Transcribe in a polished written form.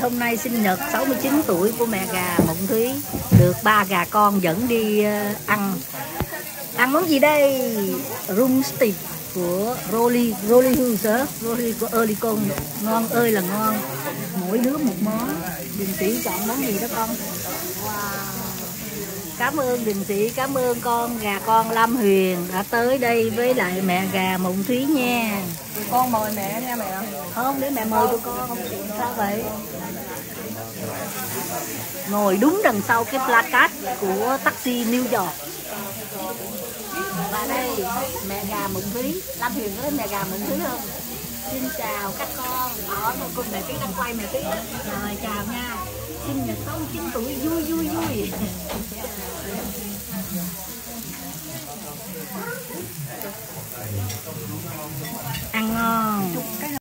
hôm nay sinh nhật 69 tuổi của mẹ gà Mộng Thúy. Được 3 gà con dẫn đi ăn. Ăn món gì đây? Rum steak của Rolly Hughes, Rolly của Erlicon. Ngon ơi là ngon. Mỗi đứa một món. Đình Sĩ chọn món gì đó con? Wow. Cảm ơn Đình Sĩ, cảm ơn con gà con Lâm Huyền đã tới đây với lại mẹ gà Mộng Thúy nha. Con mời mẹ nha mẹ. Không, để mẹ mời tụi con. Sao vậy? Ngồi đúng đằng sau cái placard của taxi New York. Và đây mẹ gà Mộng Thúy. Lâm Huyền có thấy mẹ gà Mộng Thúy không? Xin chào các con. Đó, con mẹ Thúy đang quay mẹ Thúy. Rồi chào nha. Sinh nhật 69 tuổi vui. Ăn ngon.